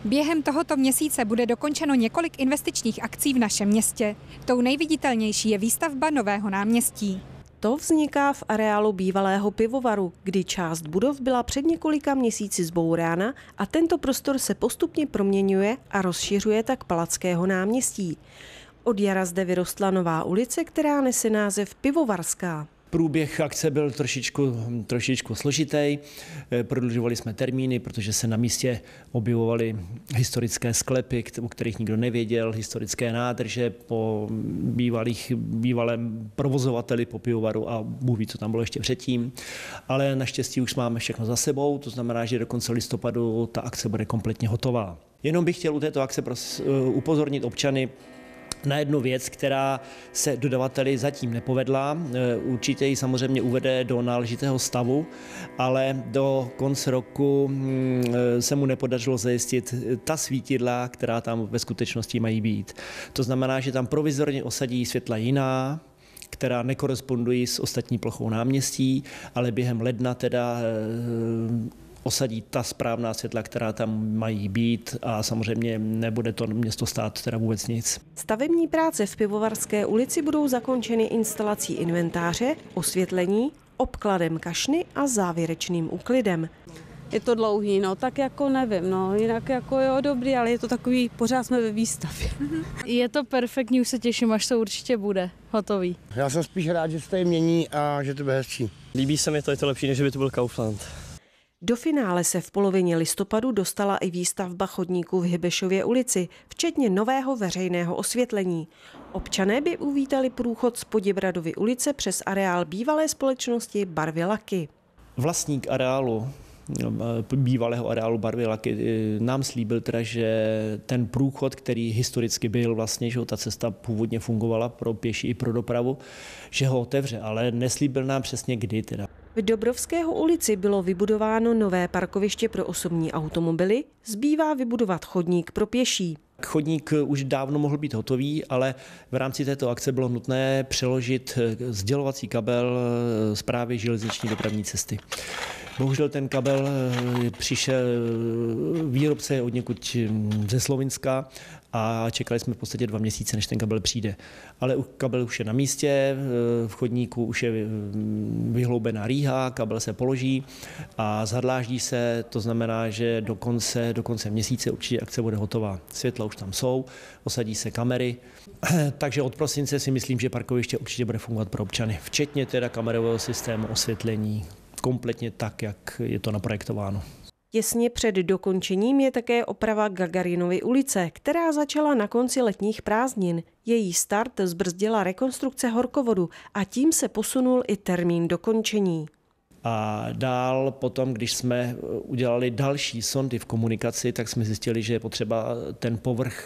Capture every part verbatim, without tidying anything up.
Během tohoto měsíce bude dokončeno několik investičních akcí v našem městě. Tou nejviditelnější je výstavba nového náměstí. To vzniká v areálu bývalého pivovaru, kdy část budov byla před několika měsíci zbourána a tento prostor se postupně proměňuje a rozšiřuje tak Palackého náměstí. Od jara zde vyrostla nová ulice, která nese název Pivovarská. Průběh akce byl trošičku, trošičku složitý. Prodlužovali jsme termíny, protože se na místě objevovaly historické sklepy, o kterých nikdo nevěděl, historické nádrže po bývalých, bývalém provozovateli po pivovaru a Bůh ví, co tam bylo ještě předtím. Ale naštěstí už máme všechno za sebou, to znamená, že do konce listopadu ta akce bude kompletně hotová. Jenom bych chtěl u této akce upozornit občany na jednu věc, která se dodavateli zatím nepovedla. Určitě ji samozřejmě uvede do náležitého stavu, ale do konce roku se mu nepodařilo zajistit ta svítidla, která tam ve skutečnosti mají být. To znamená, že tam provizorně osadí světla jiná, která nekorespondují s ostatní plochou náměstí, ale během ledna teda osadí ta správná světla, která tam mají být a samozřejmě nebude to město stát teda vůbec nic. Stavební práce v Pivovarské ulici budou zakončeny instalací inventáře, osvětlení, obkladem kašny a závěrečným úklidem. Je to dlouhý, no tak jako nevím, no jinak jako jo dobrý, ale je to takový, pořád jsme ve výstavě. Je to perfektní, už se těším, až to určitě bude hotový. Já jsem spíš rád, že se tady mění a že to bude hezčí. Líbí se mi to, je to lepší, než by to byl Kaufland. Do finále se v polovině listopadu dostala i výstavba chodníků v Hybešově ulici, včetně nového veřejného osvětlení. Občané by uvítali průchod z Poděbradovy ulice přes areál bývalé společnosti Barvy Laky. Vlastník areálu, bývalého areálu Barvy Laky nám slíbil teda, že ten průchod, který historicky byl vlastně, že ta cesta původně fungovala pro pěší i pro dopravu, že ho otevře, ale neslíbil nám přesně kdy teda. V Dobrovského ulici bylo vybudováno nové parkoviště pro osobní automobily, zbývá vybudovat chodník pro pěší. Chodník už dávno mohl být hotový, ale v rámci této akce bylo nutné přeložit sdělovací kabel Správy železniční dopravní cesty. Bohužel ten kabel přišel, výrobce od někud ze Slovinska a čekali jsme v podstatě dva měsíce, než ten kabel přijde. Ale kabel už je na místě, v chodníku už je vyhloubená rýha, kabel se položí a zadláždí se, to znamená, že do konce, do konce měsíce určitě akce bude hotová. Světla už tam jsou, osadí se kamery, takže od prosince si myslím, že parkoviště určitě bude fungovat pro občany, včetně teda kamerového systému osvětlení, kompletně tak, jak je to naprojektováno. Těsně před dokončením je také oprava Gagarinovy ulice, která začala na konci letních prázdnin. Její start zbrzdila rekonstrukce horkovodu a tím se posunul i termín dokončení. A dál potom, když jsme udělali další sondy v komunikaci, tak jsme zjistili, že je potřeba ten povrch,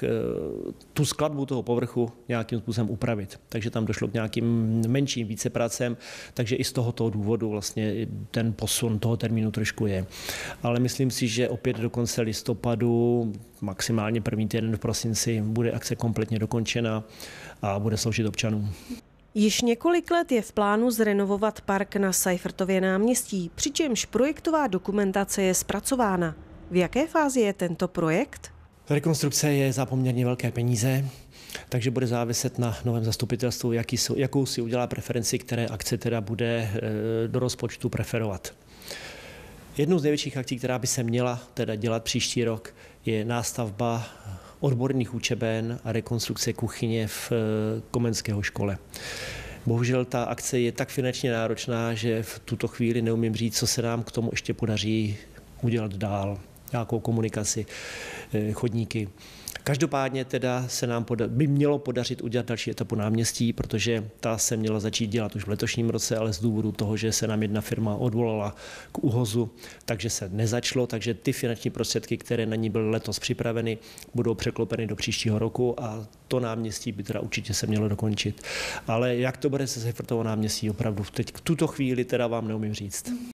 tu skladbu toho povrchu nějakým způsobem upravit. Takže tam došlo k nějakým menším vícepracem, takže i z tohoto důvodu vlastně ten posun toho termínu trošku je. Ale myslím si, že opět do konce listopadu, maximálně první týden v prosinci, bude akce kompletně dokončena a bude sloužit občanům. Již několik let je v plánu zrenovovat park na Seifertově náměstí, přičemž projektová dokumentace je zpracována. V jaké fázi je tento projekt? Rekonstrukce je za poměrně velké peníze, takže bude záviset na novém zastupitelstvu, jaký, jakou si udělá preferenci, které akce teda bude do rozpočtu preferovat. Jednou z největších akcí, která by se měla teda dělat příští rok, je nástavba odborných učeben a rekonstrukce kuchyně v Komenského škole. Bohužel ta akce je tak finančně náročná, že v tuto chvíli neumím říct, co se nám k tomu ještě podaří udělat dál. Nějakou komunikaci, chodníky. Každopádně teda se nám poda- by mělo podařit udělat další etapu náměstí, protože ta se měla začít dělat už v letošním roce, ale z důvodu toho, že se nám jedna firma odvolala k ÚHOZu, takže se nezačalo, takže ty finanční prostředky, které na ní byly letos připraveny, budou překlopeny do příštího roku a to náměstí by teda určitě se mělo dokončit. Ale jak to bude se Seifertovo náměstí, opravdu teď v tuto chvíli teda vám neumím říct.